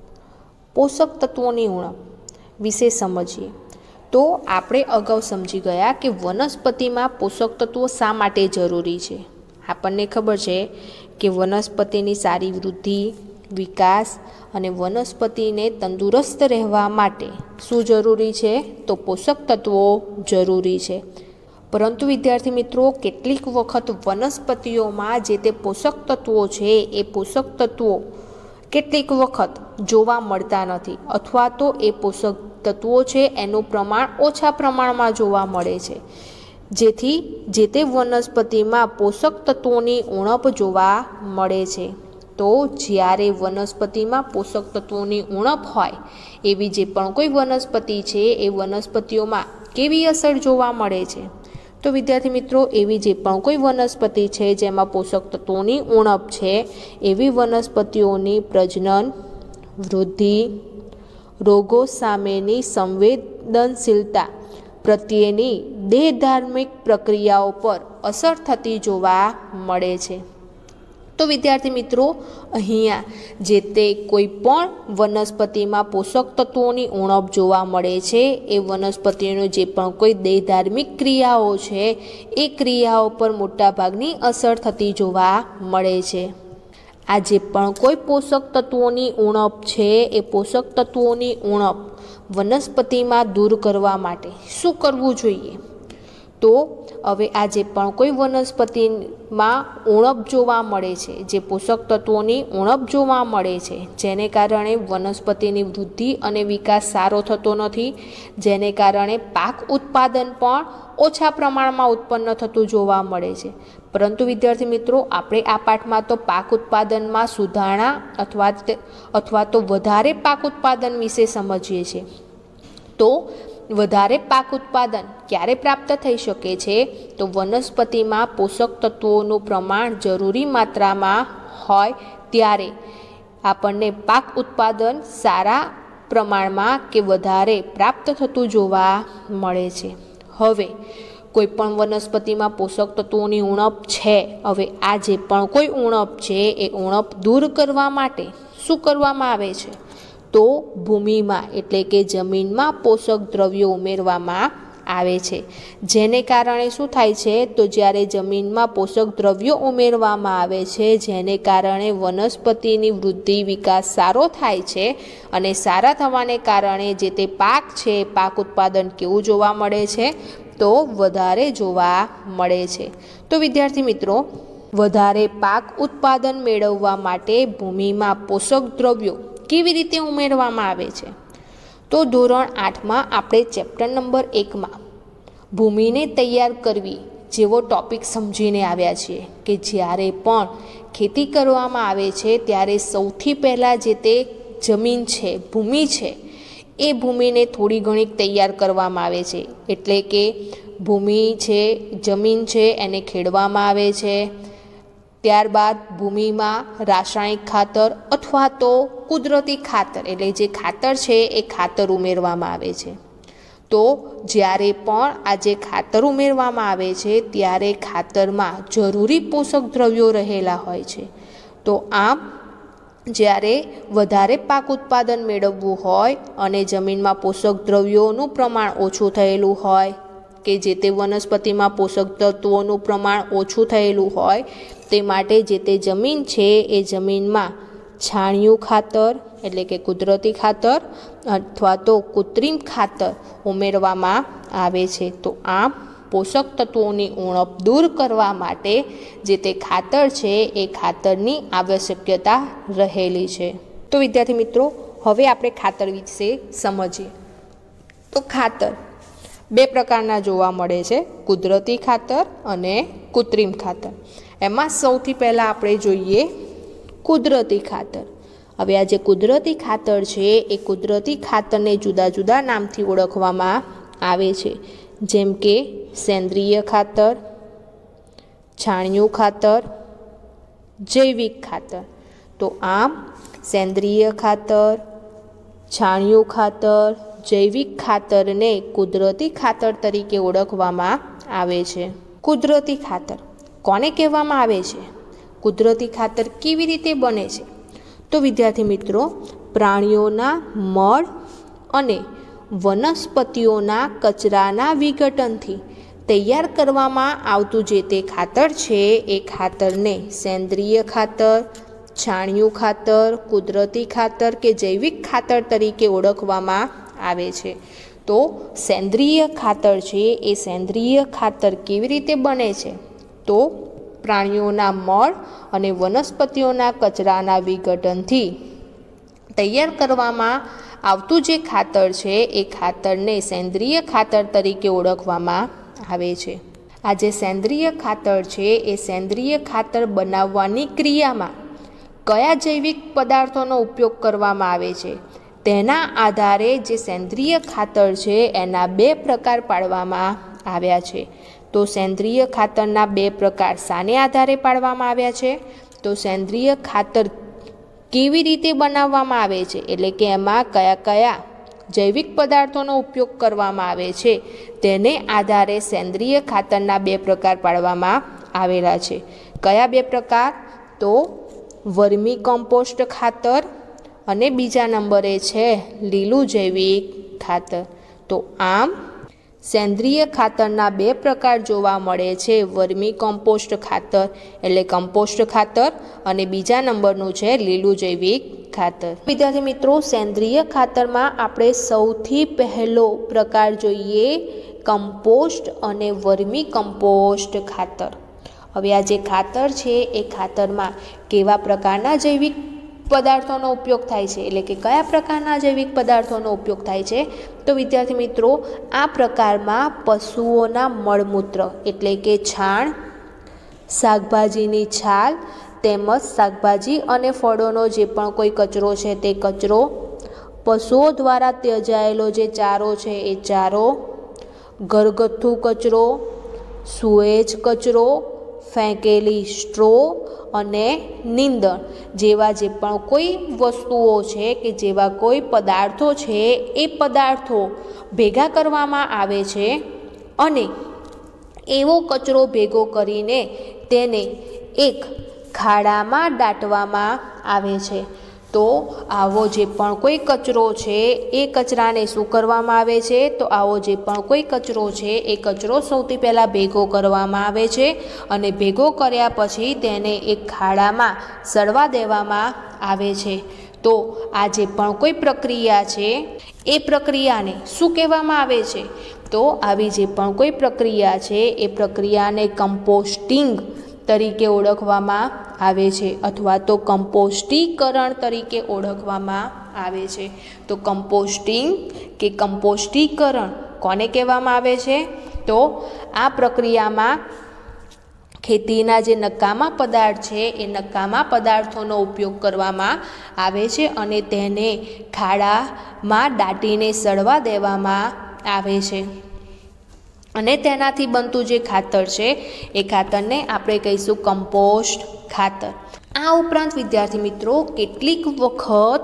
પોષક તત્વોની ઉણપ વિશે સમજીએ તો આપણે અગાઉ સમજી ગયા કે વનસ્પતિમાં પોષક તત્વો શા માટે જરૂરી છે। આપણને ખબર છે કે વનસ્પતિની સારી વૃદ્ધિ, વિકાસ અને વનસ્પતિને તંદુરસ્ત રહેવા માટે શું જરૂરી છે? તો પોષક તત્વો જરૂરી છે। પરંતુ વિદ્યાર્થી મિત્રો, કેટલીક વખત વનસ્પતિઓમાં જે તે પોષક તત્વો છે એ પોષક તત્વો કેટલીક વખત જોવા મળતા નથી, અથવા તો એ પોષક તત્વો છે એનું પ્રમાણ ઓછા પ્રમાણમાં જોવા મળે છે, જેથી જે તે વનસ્પતિમાં પોષક તત્વોની ઉણપ જોવા મળે છે। તો જ્યારે વનસ્પતિમાં પોષક તત્વોની ઉણપ હોય એવી જે પણ કોઈ વનસ્પતિ છે એ વનસ્પતિઓમાં કેવી અસર જોવા મળે છે? તો વિદ્યાર્થી મિત્રો, એવી જે પણ કોઈ વનસ્પતિ છે જેમાં પોષક તત્વોની ઉણપ છે એવી વનસ્પતિઓની પ્રજનન, વૃદ્ધિ, રોગો સામેની સંવેદનશીલતા, પ્રત્યેની દેહધાર્મિક પ્રક્રિયાઓ પર અસર થતી જોવા મળે છે। તો વિદ્યાર્થી મિત્રો, અહીંયા જે તે કોઈ પણ વનસ્પતિમાં પોષક તત્વોની ઉણપ જોવા મળે છે એ વનસ્પતિનો જે પણ કોઈ દેહધાર્મિક ક્રિયાઓ છે એ ક્રિયાઓ પર મોટાભાગની અસર થતી જોવા મળે છે। આ જે પણ કોઈ પોષક તત્વોની ઉણપ છે એ પોષક તત્વોની ઉણપ વનસ્પતિમાં દૂર કરવા માટે શું કરવું જોઈએ? તો હવે આ જે પણ કોઈ વનસ્પતિમાં ઉણપ જોવા મળે છે, જે પોષક તત્વોની ઉણપ જોવા મળે છે, જેને કારણે વનસ્પતિની વૃદ્ધિ અને વિકાસ સારો થતો નથી, જેને કારણે પાક ઉત્પાદન પણ ઓછા પ્રમાણમાં ઉત્પન્ન થતું જોવા મળે છે। પરંતુ વિદ્યાર્થી મિત્રો, આપણે આ પાઠમાં તો પાક ઉત્પાદનમાં સુધારણા અથવા અથવા તો વધારે પાક ઉત્પાદન વિશે સમજીએ છીએ। તો વધારે પાક ઉત્પાદન ક્યારે પ્રાપ્ત થઈ શકે છે? તો વનસ્પતિમાં પોષક તત્વોનું પ્રમાણ જરૂરી માત્રામાં હોય ત્યારે આપણને પાક ઉત્પાદન સારા પ્રમાણમાં કે વધારે પ્રાપ્ત થતું જોવા મળે છે। હવે કોઈ પણ વનસ્પતિમાં પોષક તત્વોની ઉણપ છે, હવે આ જે પણ કોઈ ઉણપ છે એ ઉણપ દૂર કરવા માટે શું કરવામાં આવે છે? તો ભૂમિમાં એટલે કે જમીનમાં પોષક દ્રવ્યો ઉમેરવામાં આવે છે, જેને કારણે શું થાય છે? તો જ્યારે જમીનમાં પોષક દ્રવ્યો ઉમેરવામાં આવે છે, જેને કારણે વનસ્પતિની વૃદ્ધિ વિકાસ સારો થાય છે અને સારા થવાને કારણે જે તે પાક છે પાક ઉત્પાદન કેવું જોવા મળે છે? તો વધારે જોવા મળે છે। તો વિદ્યાર્થી મિત્રો, વધારે પાક ઉત્પાદન મેળવવા માટે ભૂમિમાં પોષક દ્રવ્યો કેવી રીતે ઉમેરવામાં આવે છે? તો ધોરણ આઠમાં આપણે ચેપ્ટર નંબર એકમાં ભૂમિને તૈયાર કરવી જેવો ટોપિક સમજીને આવ્યા છીએ કે જ્યારે પણ ખેતી કરવામાં આવે છે ત્યારે સૌથી પહેલાં જે તે જમીન છે, ભૂમિ છે, એ ભૂમિને થોડી ઘણી તૈયાર કરવામાં આવે છે। એટલે કે ભૂમિ છે, જમીન છે, એને ખેડવામાં આવે છે। ત્યારબાદ ભૂમિમાં રાસાયણિક ખાતર અથવા તો કુદરતી ખાતર એટલે જે ખાતર છે એ ખાતર ઉમેરવામાં આવે છે। તો જ્યારે પણ આ જે ખાતર ઉમેરવામાં આવે છે ત્યારે ખાતરમાં જરૂરી પોષક દ્રવ્યો રહેલા હોય છે। તો આમ જ્યારે વધારે પાક ઉત્પાદન મેળવવું હોય અને જમીનમાં પોષક દ્રવ્યોનું પ્રમાણ ઓછું થયેલું હોય કે જે તે વનસ્પતિમાં પોષક તત્વોનું પ્રમાણ ઓછું થયેલું હોય તે માટે જે તે જમીન છે એ જમીનમાં છાણિયું ખાતર એટલે કે કુદરતી ખાતર અથવા તો કૃત્રિમ ખાતર ઉમેરવામાં આવે છે। તો આમ પોષક તત્વોની ઉણપ દૂર કરવા માટે જે તે ખાતર છે એ ખાતરની આવશ્યકતા રહેલી છે। તો વિદ્યાર્થી મિત્રો, હવે આપણે ખાતર વિશે સમજીએ। તો ખાતર બે પ્રકારના જોવા મળે છે, કુદરતી ખાતર અને કૃત્રિમ ખાતર। એમાં સૌથી પહેલાં આપણે જોઈએ કુદરતી ખાતર। હવે આ જે કુદરતી ખાતર છે એ કુદરતી ખાતરને જુદા જુદા નામથી ઓળખવામાં આવે છે, જેમ કે સેન્દ્રિય ખાતર, છાણિયું ખાતર, જૈવિક ખાતર। તો આમ સેન્દ્રિય ખાતર, છાણિયું ખાતર, જૈવિક ખાતરને કુદરતી ખાતર તરીકે ઓળખવામાં આવે છે। કુદરતી ખાતર કોને કહેવામાં આવે છે? કુદરતી ખાતર કેવી રીતે બને છે? તો વિદ્યાર્થી મિત્રો, પ્રાણીઓના મળ અને વનસ્પતિઓના કચરાના વિઘટનથી તૈયાર કરવામાં આવતું જે તે ખાતર છે એ ખાતરને સેન્દ્રિય ખાતર, છાણિયું ખાતર, કુદરતી ખાતર કે જૈવિક ખાતર તરીકે ઓળખવામાં આવે છે। તો સેન્દ્રિય ખાતર છે એ સેન્દ્રિય ખાતર કેવી રીતે બને છે? તો પ્રાણીઓના મળ અને વનસ્પતિઓના કચરાના વિઘટનથી તૈયાર કરવામાં આવતું જે ખાતર છે એ ખાતરને સેન્દ્રિય ખાતર તરીકે ઓળખવામાં આવે છે। આ જે સેન્દ્રિય ખાતર છે એ સેન્દ્રિય ખાતર બનાવવાની ક્રિયામાં કયા જૈવિક પદાર્થોનો ઉપયોગ કરવામાં આવે છે તેના આધારે જે સેન્દ્રિય ખાતર છે એના બે પ્રકાર પાડવામાં આવ્યા છે। તો સેન્દ્રિય ખાતરના બે પ્રકાર શાને આધારે પાડવામાં આવ્યા છે? તો સેન્દ્રિય ખાતર કેવી રીતે બનાવવામાં આવે છે, એટલે કે એમાં કયા કયા જૈવિક પદાર્થોનો ઉપયોગ કરવામાં આવે છે તેને આધારે સેન્દ્રિય ખાતરના બે પ્રકાર પાડવામાં આવેલા છે. કયા બે પ્રકાર? તો વર્મી કમ્પોસ્ટ ખાતર અને બીજા નંબરે છે લીલું જૈવિક ખાતર. તો આમ સેન્દ્રિય ખાતરના બે પ્રકાર જોવા મળે છે, વર્મી કમ્પોસ્ટ ખાતર એટલે કમ્પોસ્ટ ખાતર અને બીજા નંબરનું છે લીલું જૈવિક ખાતર. વિદ્યાર્થી મિત્રો, સેન્દ્રિય ખાતરમાં આપણે સૌથી પહેલો પ્રકાર જોઈએ કમ્પોસ્ટ અને વર્મી કમ્પોસ્ટ ખાતર. હવે આ જે ખાતર છે એ ખાતરમાં કેવા પ્રકારના જૈવિક પદાર્થોનો ઉપયોગ થાય છે, એટલે કે કયા પ્રકારના જૈવિક પદાર્થોનો ઉપયોગ થાય છે? તો વિદ્યાર્થી મિત્રો, આ પ્રકારમાં પશુઓના મળમૂત્ર એટલે કે છાણ, શાકભાજીની છાલ તેમજ શાકભાજી અને ફળોનો જે પણ કોઈ કચરો છે તે કચરો, પશુઓ દ્વારા ત્યજાયેલો જે ચારો છે એ ચારો, ઘરગથ્થુ કચરો, સુએજ કચરો, ફેંકેલી સ્ટ્રો અને નીંદણ જેવા જે પણ કોઈ વસ્તુઓ છે કે જેવા કોઈ પદાર્થો છે એ પદાર્થો ભેગા કરવામાં આવે છે અને એવો કચરો ભેગો કરીને તેને એક ખાડામાં દાટવામાં આવે છે. તો આવો જે પણ કોઈ કચરો છે એ કચરાને શું કરવામાં આવે છે? તો આવો જે પણ કોઈ કચરો છે એ કચરો સૌથી પહેલાં ભેગો કરવામાં આવે છે અને ભેગો કર્યા પછી તેને એક ખાડામાં સડવા દેવામાં આવે છે. તો આ જે પણ કોઈ પ્રક્રિયા છે એ પ્રક્રિયાને શું કહેવામાં આવે છે? તો આવી જે પણ કોઈ પ્રક્રિયા છે એ પ્રક્રિયાને કમ્પોસ્ટિંગ તરીકે ઓળખવામાં આવે છે અથવા તો કમ્પોસ્ટીકરણ તરીકે ઓળખવામાં આવે છે. તો કમ્પોસ્ટિંગ કે કમ્પોસ્ટીકરણ કોને કહેવામાં આવે છે? તો આ પ્રક્રિયામાં ખેતીના જે નકામા પદાર્થ છે એ નકામા પદાર્થોનો ઉપયોગ કરવામાં આવે છે અને તેને ખાડામાં દાટીને સડવા દેવામાં આવે છે અને તેનાથી બનતું જે ખાતર છે એ ખાતરને આપણે કહીશું કમ્પોસ્ટ ખાતર. આ ઉપરાંત વિદ્યાર્થી મિત્રો, કેટલીક વખત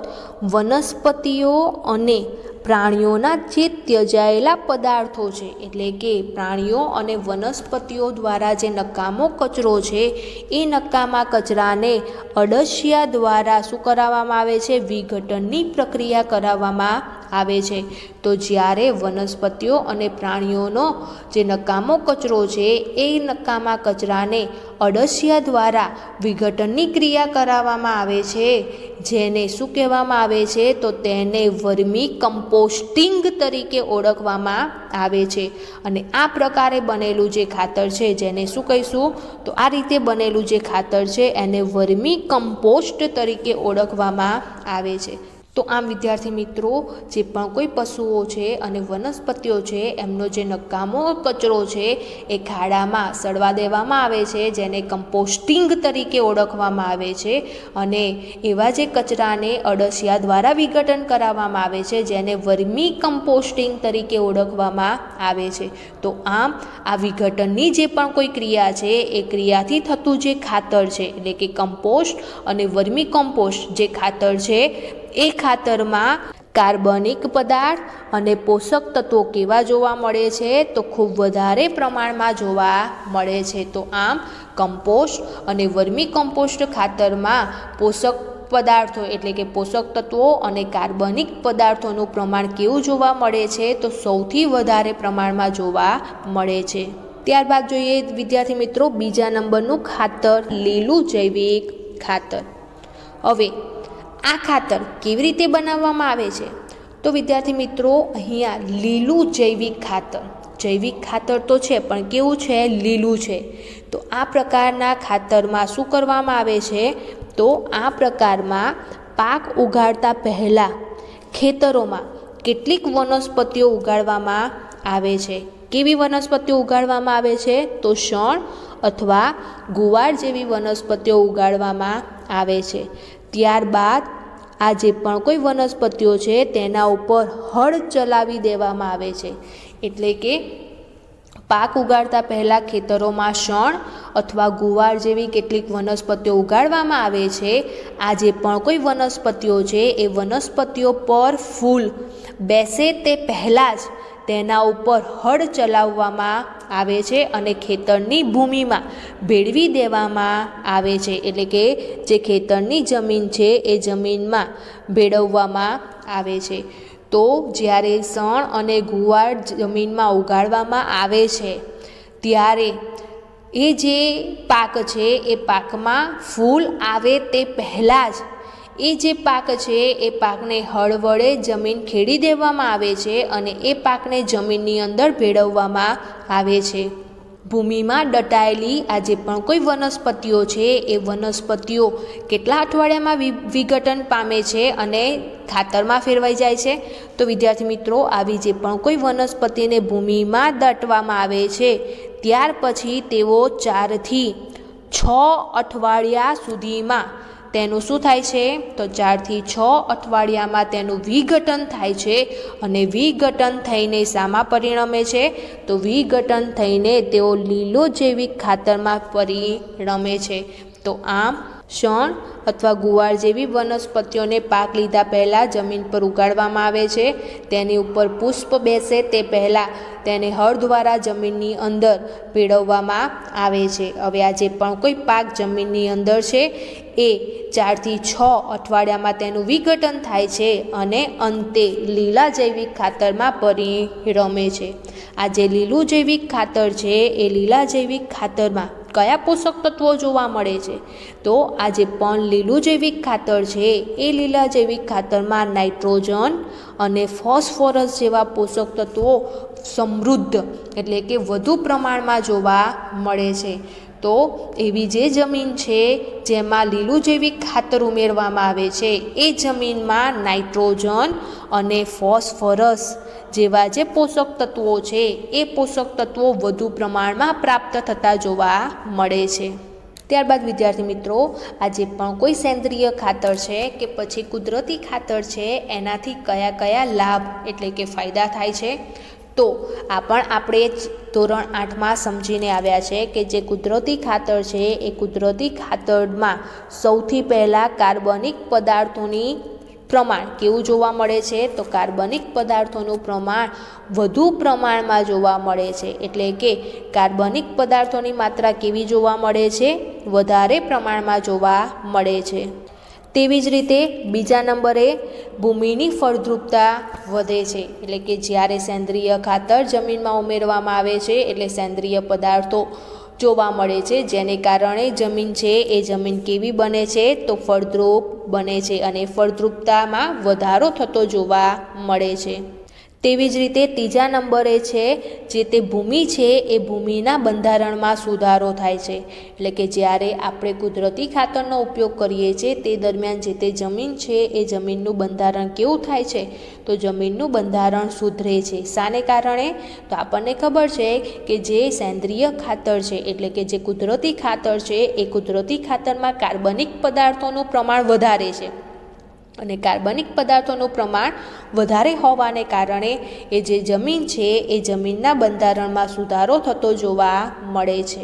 વનસ્પતિઓ અને પ્રાણીઓના જે ત્યજાયેલા પદાર્થો છે એટલે કે પ્રાણીઓ અને વનસ્પતિઓ દ્વારા જે નકામો કચરો છે એ નકામા કચરાને અળસિયા દ્વારા શું કરાવવામાં આવે છે? વિઘટનની પ્રક્રિયા કરાવવામાં આવે છે. તો જ્યારે વનસ્પતિઓ અને પ્રાણીઓનો જે નકામો કચરો છે એ નકામા કચરાને અળસિયા દ્વારા વિઘટનની ક્રિયા કરાવવામાં આવે છે, જેને શું કહેવામાં આવે છે? તો તેને વર્મી કમ્પોસ્ટિંગ તરીકે ઓળખવામાં આવે છે. અને આ પ્રકારે બનેલું જે ખાતર છે જેને શું કહીશું? તો આ રીતે બનેલું જે ખાતર છે એને વર્મી કમ્પોસ્ટ તરીકે ઓળખવામાં આવે છે. તો આમ વિદ્યાર્થી મિત્રો, જે પણ કોઈ પશુઓ છે અને વનસ્પતિઓ છે એમનો જે નકામો કચરો છે એ ખાડામાં સડવા દેવામાં આવે છે, જેને કમ્પોસ્ટિંગ તરીકે ઓળખવામાં આવે છે અને એવા જે કચરાને અળસિયા દ્વારા વિઘટન કરાવવામાં આવે છે, જેને વર્મી કમ્પોસ્ટિંગ તરીકે ઓળખવામાં આવે છે. તો આમ આ વિઘટનની જે પણ કોઈ ક્રિયા છે એ ક્રિયાથી થતું જે ખાતર છે એટલે કે કમ્પોસ્ટ અને વર્મી કમ્પોસ્ટ જે ખાતર છે એ ખાતરમાં કાર્બનિક પદાર્થ અને પોષક તત્વો કેવા જોવા મળે છે? તો ખૂબ વધારે પ્રમાણમાં જોવા મળે છે. તો આમ કમ્પોસ્ટ અને વર્મી કમ્પોસ્ટ ખાતરમાં પોષક પદાર્થો એટલે કે પોષક તત્વો અને કાર્બનિક પદાર્થોનું પ્રમાણ કેવું જોવા મળે છે? તો સૌથી વધારે પ્રમાણમાં જોવા મળે છે. ત્યારબાદ જોઈએ વિદ્યાર્થી મિત્રો બીજા નંબરનું ખાતર લીલું જૈવિક ખાતર. હવે આ ખાતર કેવી રીતે બનાવવામાં આવે છે? તો વિદ્યાર્થી મિત્રો, અહીંયા લીલું જૈવિક ખાતર, જૈવિક ખાતર તો છે પણ કેવું છે? લીલું છે. તો આ પ્રકારના ખાતરમાં શું કરવામાં આવે છે? તો આ પ્રકારમાં પાક ઉગાડતા પહેલાં ખેતરોમાં કેટલીક વનસ્પતિઓ ઉગાડવામાં આવે છે. કેવી વનસ્પતિઓ ઉગાડવામાં આવે છે? તો શણ અથવા ગુવાર જેવી વનસ્પતિઓ ઉગાડવામાં આવે છે. ત્યારબાદ આ જે પણ કોઈ વનસ્પતિઓ છે તેના ઉપર હળ ચલાવી દેવામાં આવે છે, એટલે કે પાક ઉગાડતા પહેલાં ખેતરોમાં શણ અથવા ગુવાર જેવી કેટલીક વનસ્પતિઓ ઉગાડવામાં આવે છે. આ જે પણ કોઈ વનસ્પતિઓ છે એ વનસ્પતિઓ પર ફૂલ બેસે તે પહેલાં જ તેના ઉપર હળ ચલાવવામાં આવે છે અને ખેતરની ભૂમિમાં ભેળવી દેવામાં આવે છે. એટલે કે જે ખેતરની જમીન છે એ જમીનમાં ભેળવવામાં આવે છે. તો જ્યારે શણ અને ગુવાર જમીનમાં ઉગાડવામાં આવે છે ત્યારે એ જે પાક છે એ પાકમાં ફૂલ આવે તે પહેલાં જ એ જે પાક છે એ પાકને હળ વડે જમીન ખેડી દેવામાં આવે છે અને એ પાકને જમીનની અંદર ભેળવવામાં આવે છે. ભૂમિમાં દટાયેલી આ જે પણ કોઈ વનસ્પતિઓ છે એ વનસ્પતિઓ કેટલા અઠવાડિયામાં વિઘટન પામે છે અને ખાતરમાં ફેરવાઈ જાય છે. તો વિદ્યાર્થી મિત્રો, આવી જે પણ કોઈ વનસ્પતિને ભૂમિમાં દટવામાં આવે છે ત્યાર પછી તેઓ ચારથી છ અઠવાડિયા સુધીમાં તેનું શું થાય છે? તો ચારથી છ અઠવાડિયામાં તેનું વિઘટન થાય છે અને વિઘટન થઈને શામાં પરિણમે છે? તો વિઘટન થઈને તેઓ લીલો જૈવિક ખાતરમાં પરિણમે છે. તો આમ શણ અથવા ગુવાર જેવી વનસ્પતિઓને પાક લીધા પહેલાં જમીન પર ઉગાડવામાં આવે છે. તેની ઉપર પુષ્પ બેસે તે પહેલાં તેને હળ દ્વારા જમીનની અંદર ભેળવવામાં આવે છે. હવે આ જે પણ કોઈ પાક જમીનની અંદર છે એ ચારથી છ અઠવાડિયામાં તેનું વિઘટન થાય છે અને અંતે લીલા જૈવિક ખાતરમાં પરિણમે છે. આ જે લીલું જૈવિક ખાતર છે એ લીલા જૈવિક ખાતરમાં કયા પોષક તત્વો જોવા મળે છે? તો આ જે પણ લીલું જૈવિક ખાતર છે એ લીલા જૈવિક ખાતરમાં નાઇટ્રોજન અને ફોસ્ફરસ જેવા પોષક તત્વો સમૃદ્ધ એટલે કે વધુ પ્રમાણમાં જોવા મળે છે. તો એવી જે જમીન છે જેમાં લીલું જૈવિક ખાતર ઉમેરવામાં આવે છે એ જમીનમાં નાઇટ્રોજન અને ફોસ્ફરસ જેવા જે પોષક તત્વો છે એ પોષક તત્વો વધુ પ્રમાણમાં પ્રાપ્ત થતા જોવા મળે છે. ત્યારબાદ વિદ્યાર્થી મિત્રો, આ જે પણ કોઈ સેન્દ્રિય ખાતર છે કે પછી કુદરતી ખાતર છે એનાથી કયા કયા લાભ એટલે કે ફાયદા થાય છે? તો આ પણ આપણે ધોરણ આઠમાં સમજીને આવ્યા છે કે જે કુદરતી ખાતર છે એ કુદરતી ખાતરમાં સૌથી પહેલાં કાર્બનિક પદાર્થોની પ્રમાણ કેવું જોવા મળે છે? તો કાર્બનિક પદાર્થોનું પ્રમાણ વધુ પ્રમાણમાં જોવા મળે છે. એટલે કે કાર્બનિક પદાર્થોની માત્રા કેવી જોવા મળે છે? વધારે પ્રમાણમાં જોવા મળે છે. તેવી જ રીતે બીજા નંબરે ભૂમિની ફળદ્રુપતા વધે છે. એટલે કે જ્યારે સેન્દ્રિય ખાતર જમીનમાં ઉમેરવામાં આવે છે એટલે સેન્દ્રિય પદાર્થો જોવા મળે છે, જેને કારણે જમીન છે એ જમીન કેવી બને છે? તો ફળદ્રુપ બને છે અને ફળદ્રુપતામાં વધારો થતો જોવા મળે છે. તેવી જ રીતે ત્રીજા નંબરે છે જે તે ભૂમિ છે એ ભૂમિના બંધારણમાં સુધારો થાય છે. એટલે કે જ્યારે આપણે કુદરતી ખાતરનો ઉપયોગ કરીએ છીએ તે દરમિયાન જે તે જમીન છે એ જમીનનું બંધારણ કેવું થાય છે? તો જમીનનું બંધારણ સુધરે છે. શાને કારણે? તો આપણને ખબર છે કે જે સેન્દ્રિય ખાતર છે એટલે કે જે કુદરતી ખાતર છે એ કુદરતી ખાતરમાં કાર્બનિક પદાર્થોનું પ્રમાણ વધારે છે અને કાર્બનિક પદાર્થોનું પ્રમાણ વધારે હોવાને કારણે એ જે જમીન છે એ જમીનના બંધારણમાં સુધારો થતો જોવા મળે છે.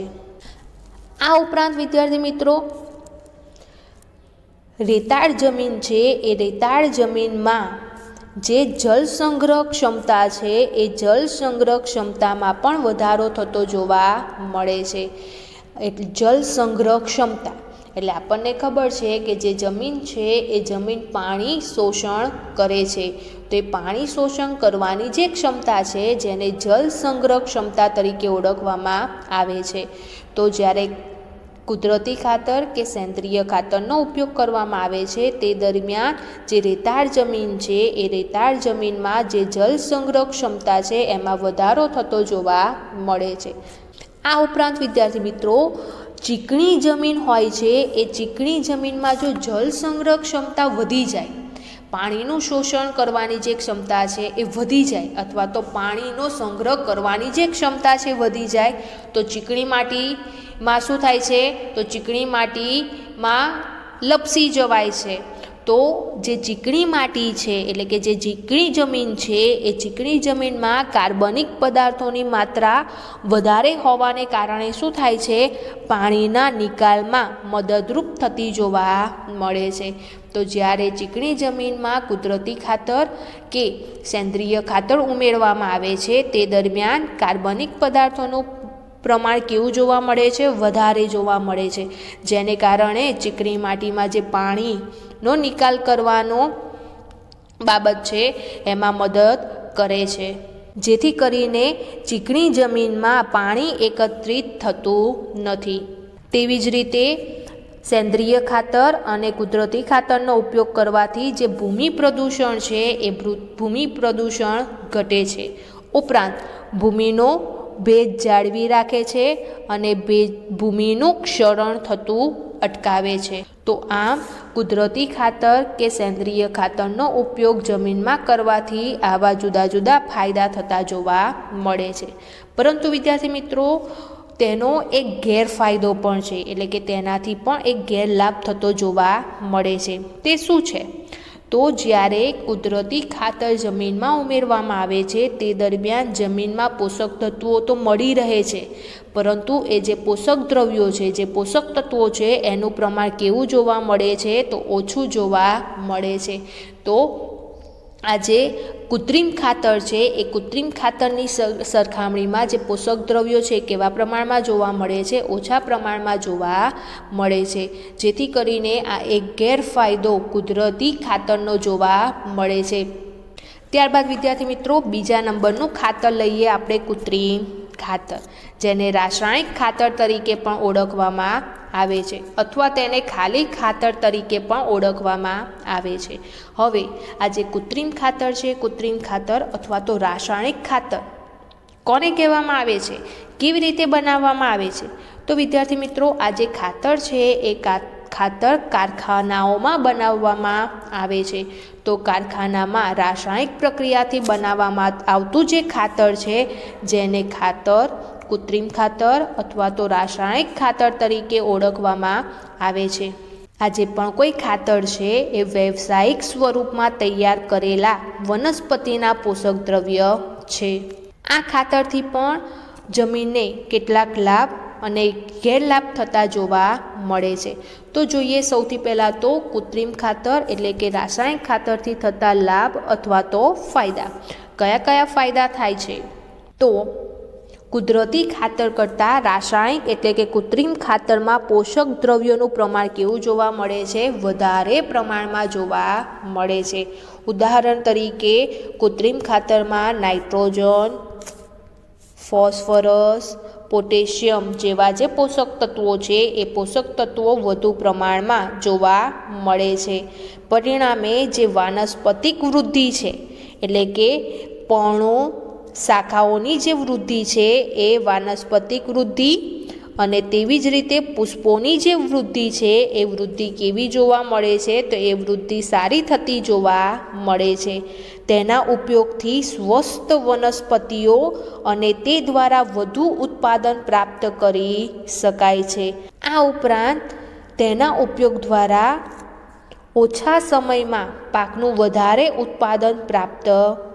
આ ઉપરાંત વિદ્યાર્થી મિત્રો, રેતાળ જમીન છે એ રેતાળ જમીનમાં જે જળ સંગ્રહ ક્ષમતા છે એ જળ સંગ્રહ ક્ષમતામાં પણ વધારો થતો જોવા મળે છે. એટલે જળ સંગ્રહ ક્ષમતા એટલે આપણને ખબર છે કે જે જમીન છે એ જમીન પાણી શોષણ કરે છે. તો એ પાણી શોષણ કરવાની જે ક્ષમતા છે જેને જળ સંગ્રહ ક્ષમતા તરીકે ઓળખવામાં આવે છે. તો જ્યારે કુદરતી ખાતર કે સેન્દ્રિય ખાતરનો ઉપયોગ કરવામાં આવે છે તે દરમિયાન જે રેતાળ જમીન છે એ રેતાળ જમીનમાં જે જળ સંગ્રહ ક્ષમતા છે એમાં વધારો થતો જોવા મળે છે. આ ઉપરાંત વિદ્યાર્થી મિત્રો, ચીકણી જમીન હોય છે એ ચીકણી જમીનમાં જો જળ સંગ્રહ ક્ષમતા વધી જાય, પાણીનું શોષણ કરવાની જે ક્ષમતા છે એ વધી જાય અથવા તો પાણીનો સંગ્રહ કરવાની જે ક્ષમતા છે વધી જાય તો ચીકણી માટીમાં શું થાય છે? તો ચીકણી માટીમાં લપસી જવાય છે. તો જે ચીકણી માટી છે એટલે કે જે ચીકણી જમીન છે એ ચીકણી જમીનમાં કાર્બનિક પદાર્થોની માત્રા વધારે હોવાને કારણે શું થાય છે, પાણીના નિકાલમાં મદદરૂપ થતી જોવા મળે છે. તો જ્યારે ચીકણી જમીનમાં કુદરતી ખાતર કે સેન્દ્રિય ખાતર ઉમેરવામાં આવે છે તે દરમિયાન કાર્બનિક પદાર્થોનું પ્રમાણ કેવું જોવા મળે છે, વધારે જોવા મળે છે, જેને કારણે ચીકણી માટીમાં જે પાણીનો નિકાલ કરવાનો બાબત છે એમાં મદદ કરે છે, જેથી કરીને ચીકણી જમીનમાં પાણી એકત્રિત થતું નથી. તેવી જ રીતે સેન્દ્રિય ખાતર અને કુદરતી ખાતરનો ઉપયોગ કરવાથી જે ભૂમિ પ્રદૂષણ છે એ ભૂમિ પ્રદૂષણ ઘટે છે. ઉપરાંત ભૂમિનો ભેજ જાળવી રાખે છે અને ભેજ ભૂમિનું ક્ષરણ થતું અટકાવે છે. તો આમ કુદરતી ખાતર કે સેન્દ્રિય ખાતરનો ઉપયોગ જમીનમાં કરવાથી આવા જુદા જુદા ફાયદા થતા જોવા મળે છે. પરંતુ વિદ્યાર્થી મિત્રો, તેનો એક ગેરફાયદો પણ છે, એટલે કે તેનાથી પણ એક ગેરલાભ થતો જોવા મળે છે. તે શું છે? તો જ્યારે કુદરતી ખાતર જમીનમાં ઉમેરવામાં આવે છે તે દરમિયાન જમીનમાં પોષક તત્વો તો મળી રહે છે, પરંતુ એ જે પોષક દ્રવ્યો છે, જે પોષક તત્વો છે એનું પ્રમાણ કેવું જોવા મળે છે, તો ઓછું જોવા મળે છે. તો આજે કૃત્રિમ ખાતર છે એ કૃત્રિમ ખાતરની સરખામણીમાં જે પોષક દ્રવ્યો છે કેવા પ્રમાણમાં જોવા મળે છે, ઓછા પ્રમાણમાં જોવા મળે છે, જેથી કરીને આ એક ગેરફાયદો કુદરતી ખાતરનો જોવા મળે છે. ત્યારબાદ વિદ્યાર્થી મિત્રો, બીજા નંબરનું ખાતર લઈએ આપણે કૃત્રિમ ખાતર, જેને રાસાયણિક ખાતર તરીકે પણ ઓળખવામાં આવે છે અથવા તેને ખાલી ખાતર તરીકે પણ ઓળખવામાં આવે છે. હવે આ જે કૃત્રિમ ખાતર છે, કૃત્રિમ ખાતર અથવા તો રાસાયણિક ખાતર કોને કહેવામાં આવે છે, કેવી રીતે બનાવવામાં આવે છે? તો વિદ્યાર્થી મિત્રો, આ જે ખાતર છે એ ખાતર કારખાનાઓમાં બનાવવામાં આવે છે. તો કારખાનામાં રાસાયણિક પ્રક્રિયાથી બનાવવામાં આવતું જે ખાતર છે જેને ખાતર કૃત્રિમ ખાતર અથવા તો રાસાયણિક ખાતર તરીકે ઓળખવામાં આવે છે. આ જે પણ કોઈ ખાતર છે એ વ્યવસાયિક સ્વરૂપમાં તૈયાર કરેલા વનસ્પતિના પોષક દ્રવ્ય છે. આ ખાતરથી પણ જમીનને કેટલાક લાભ અને ગેરલાભ થતા જોવા મળે છે. તો જોઈએ સૌથી પહેલાં તો કૃત્રિમ ખાતર એટલે કે રાસાયણિક ખાતરથી થતા લાભ અથવા તો ફાયદા. કયા કયા ફાયદા થાય છે? તો કુદરતી ખાતર કરતાં રાસાયણિક એટલે કે કૃત્રિમ ખાતરમાં પોષક દ્રવ્યોનું પ્રમાણ કેવું જોવા મળે છે? વધારે પ્રમાણમાં જોવા મળે છે. ઉદાહરણ તરીકે કૃત્રિમ ખાતરમાં નાઇટ્રોજન, ફોસ્ફરસ, પોટેશિયમ જેવા જે પોષક તત્વો છે એ પોષક તત્વો વધુ પ્રમાણમાં જોવા મળે છે. પરિણામે જે વાનસ્પતિક વૃદ્ધિ છે એટલે કે પર્ણો શાખાઓની જે વૃદ્ધિ છે એ વાનસ્પતિક વૃદ્ધિ અને તેવી જ રીતે પુષ્પોની જે વૃદ્ધિ છે એ વૃદ્ધિ કેવી જોવા મળે છે? તો એ વૃદ્ધિ સારી થતી જોવા મળે છે. તેના ઉપયોગથી સ્વસ્થ વનસ્પતિઓ અને તે દ્વારા વધુ ઉત્પાદન પ્રાપ્ત કરી શકાય છે. આ ઉપરાંત તેના ઉપયોગ દ્વારા ઓછા સમયમાં પાકનું વધારે ઉત્પાદન પ્રાપ્ત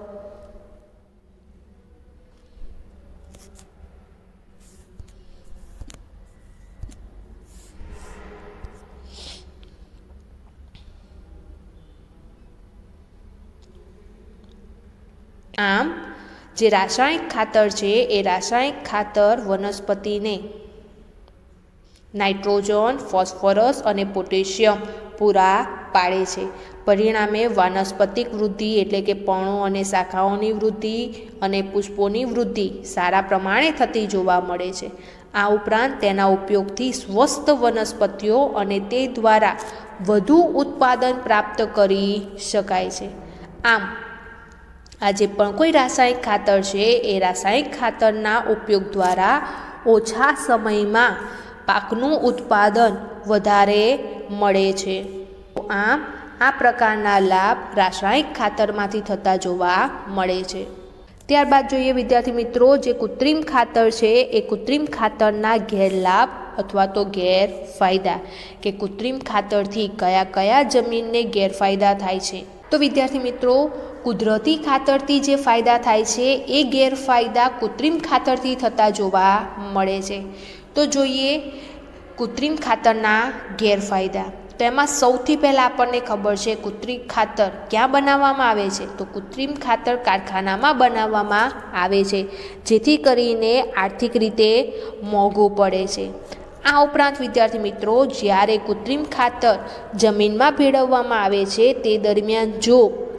આમ જે રાસાયણિક ખાતર છે એ રાસાયણિક ખાતર વનસ્પતિને નાઇટ્રોજન, ફોસ્ફરસ અને પોટેશિયમ પૂરા પાડે છે. પરિણામે વાનસ્પતિક વૃદ્ધિ એટલે કે પર્ણો અને શાખાઓની વૃદ્ધિ અને પુષ્પોની વૃદ્ધિ સારા પ્રમાણે થતી જોવા મળે છે. આ ઉપરાંત તેના ઉપયોગથી સ્વસ્થ વનસ્પતિઓ અને તે દ્વારા વધુ ઉત્પાદન પ્રાપ્ત કરી શકાય છે. આમ આજે પણ કોઈ રાસાયણિક ખાતર છે એ રાસાયણિક ખાતરના ઉપયોગ દ્વારા ઓછા સમયમાં પાકનું ઉત્પાદન વધારે મળે છે. આમ આ પ્રકારના લાભ રાસાયણિક ખાતરમાંથી થતા જોવા મળે છે. ત્યારબાદ જોઈએ વિદ્યાર્થી મિત્રો, જે કૃત્રિમ ખાતર છે એ કૃત્રિમ ખાતરના ગેરલાભ अथवा तो गैरफायदा के कृत्रिम खातरथी कया कया जमीनने गैरफायदा थाय छे। तो विद्यार्थी मित्रों, कुदरती खातरथी जे फायदा थाय छे ए गैरफायदा कृत्रिम खातरथी थता जोवा मळे छे। तो जोईए कृत्रिम खातरना गैरफायदा। तो एमां सौथी पहला आपने खबर है कृत्रिम खातर क्या बनाववामां आवे छे। तो कृत्रिम खातर कारखानामां बनाववामां आवे छे, जेथी करीने आर्थिक रीते मोंघुं पड़े छे। आ उपरांत विद्यार्थी मित्रों, ज्यारे कृत्रिम खातर जमीनमां भेळववामां आवे छे ते दरमियान जो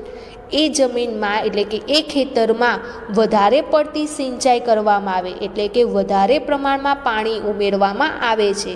ए जमीनमां एटले के ए खेतरमां वधारे पड़ती सिंचाई करवामां आवे, एटले के वधारे प्रमाणमां पाणी उमेरवामां आवे छे,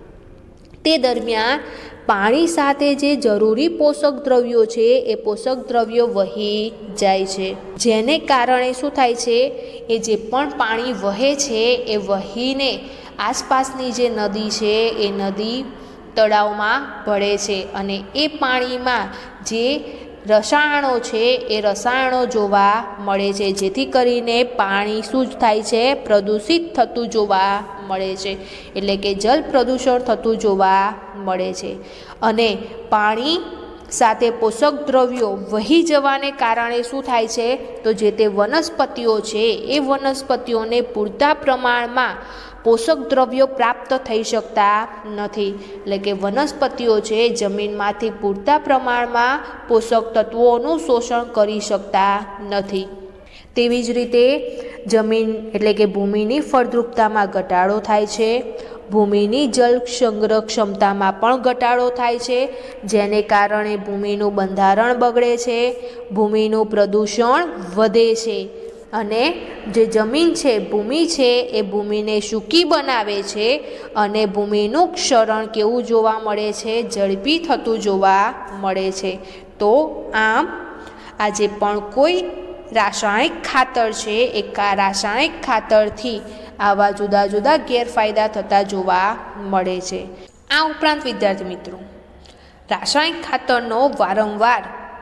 ते दरमियान पाणी साथे जे जरूरी पोषक द्रव्यो छे ए पोषक द्रव्यो वही जाय छे, जेने कारणे शुं थाय छे ए जे पण पाणी वहे छे ए वहीने आसपासनी जे नदी छे ए नदी तळावमां भळे छे अने ए पाणीमां जे रसायणों छे ए रसायणों जोवा मळे छे, जेथी करीने पाणी शुं थाय छे प्रदूषित थतुं जोवा मळे छे, एटले के जल प्रदूषण थतुं जोवा मळे छे। अने पाणी साथे पोषक द्रव्यो वही जवाने कारणे शुं थाय छे तो जे ते वनस्पतिओ छे ए वनस्पतिओने पूरता प्रमाणमां पोषक द्रव्यो प्राप्त थई शकता नथी, એટલે કે વનસ્પતિઓ છે જમીનમાંથી પૂરતા પ્રમાણમાં પોષક તત્વોનું શોષણ કરી શકતા નથી। તેવી જ રીતે જમીન એટલે કે ભૂમિની ફળદ્રુપતામાં ઘટાડો થાય છે, ભૂમિની જળ સંગ્રહ ક્ષમતામાં પણ ઘટાડો થાય છે, જેને કારણે ભૂમિનું બંધારણ બગડે છે, ભૂમિનું પ્રદૂષણ વધે છે અને જે જમીન છે ભૂમિ છે એ ભૂમિને સૂકી બનાવે છે અને ભૂમિનું ક્ષરણ કેવું જોવા મળે છે, ઝડપી થતું જોવા મળે છે। તો આમ આજે પણ કોઈ રાસાયણિક ખાતર છે એ રાસાયણિક ખાતરથી આવા જુદા જુદા ગેરફાયદા થતા જોવા મળે છે। આ ઉપરાંત વિદ્યાર્થી મિત્રો, રાસાયણિક ખાતરનો વારંવાર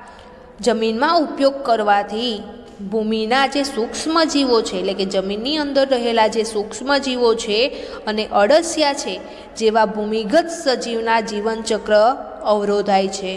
જમીનમાં ઉપયોગ કરવાથી ભૂમિના જે સૂક્ષ્મજીવો છે એટલે કે જમીનની અંદર રહેલા જે સૂક્ષ્મજીવો છે અને અળસિયા છે જેવા ભૂમિગત સજીવના જીવનચક્ર અવરોધાય છે।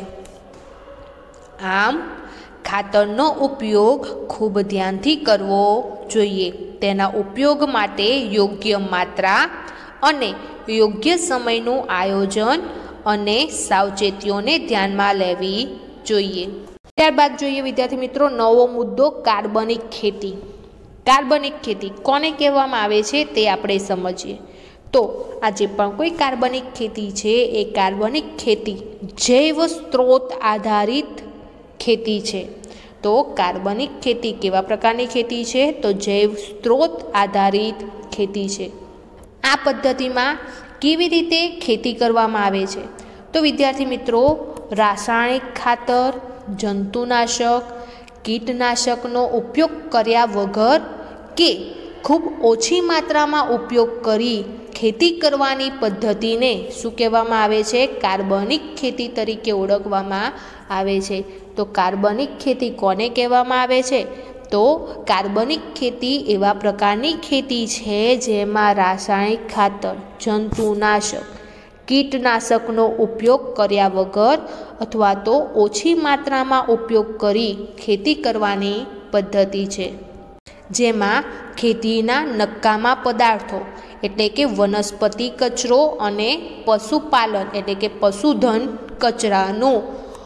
આમ ખાતરનો ઉપયોગ ખૂબ ધ્યાનથી કરવો જોઈએ। તેના ઉપયોગ માટે યોગ્ય માત્રા અને યોગ્ય સમયનું આયોજન અને સાવચેતીઓને ધ્યાનમાં લેવી જોઈએ। ત્યારબાદ જોઈએ વિદ્યાર્થી મિત્રો નવો મુદ્દો કાર્બનિક ખેતી। કાર્બનિક ખેતી કોને કહેવામાં આવે છે તે આપણે સમજીએ। તો આ જે પણ કોઈ કાર્બનિક ખેતી છે એ કાર્બનિક ખેતી જૈવ સ્ત્રોત આધારિત ખેતી છે। તો કાર્બનિક ખેતી કેવા પ્રકારની ખેતી છે તો જૈવ સ્ત્રોત આધારિત ખેતી છે। આ પદ્ધતિમાં કેવી રીતે ખેતી કરવામાં આવે છે તો વિદ્યાર્થી મિત્રો, રાસાયણિક ખાતર, જંતુનાશક, કીટનાશકનો ઉપયોગ કર્યા વગર કે ખૂબ ઓછી માત્રામાં ઉપયોગ કરી ખેતી કરવાની પદ્ધતિને શું કહેવામાં આવે છે? કાર્બનિક ખેતી તરીકે ઓળખવામાં આવે છે। તો કાર્બનિક ખેતી કોને કહેવામાં આવે છે? તો કાર્બનિક ખેતી એવા પ્રકારની ખેતી છે જેમાં રાસાયણિક ખાતર, જંતુનાશક, કીટનાશકનો ઉપયોગ કર્યા વગર અથવા તો ઓછી માત્રામાં ઉપયોગ કરી ખેતી કરવાની પદ્ધતિ છે, જેમાં ખેતીના નકામા પદાર્થો એટલે કે વનસ્પતિ કચરો અને પશુપાલન એટલે કે પશુધન કચરાનું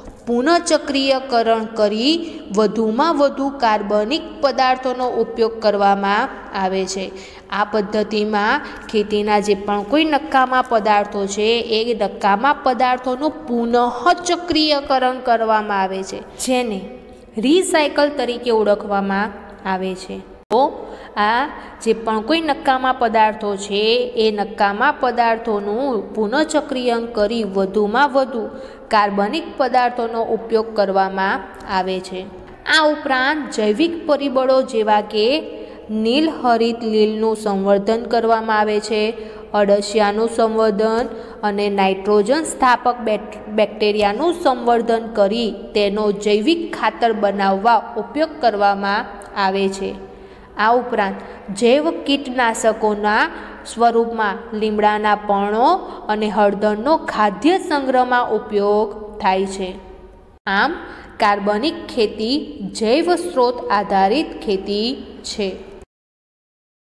પુનઃચક્રીયકરણ કરી વધુમાં વધુ કાર્બનિક પદાર્થોનો ઉપયોગ કરવામાં આવે છે। આ પદ્ધતિમાં ખેતીના જે પણ કોઈ નકામા પદાર્થો છે એ નકામા પદાર્થોનું પુનઃચક્રીયકરણ કરવામાં આવે છે, જેને રિસાયકલ તરીકે ઓળખવામાં આવે છે। તો આ જે પણ કોઈ નકામા પદાર્થો છે એ નકામા પદાર્થોનું પુનઃચક્રીયન કરી વધુમાં વધુ કાર્બનિક પદાર્થોનો ઉપયોગ કરવામાં આવે છે। આ ઉપરાંત જૈવિક પરિબળો જેવા કે નીલ હરિત લીલનું સંવર્ધન કરવામાં આવે છે, અળસિયાનું સંવર્ધન અને નાઇટ્રોજન સ્થાપક બેક્ટેરિયાનું સંવર્ધન કરી તેનો જૈવિક ખાતર બનાવવા ઉપયોગ કરવામાં આવે છે। આ ઉપરાંત જૈવ કીટનાશકોના સ્વરૂપમાં લીમડાના પર્ણો અને હળદરનો ખાદ્ય સંગ્રહમાં ઉપયોગ થાય છે. આમ કાર્બનિક ખેતી જૈવ સ્ત્રોત આધારિત ખેતી છે.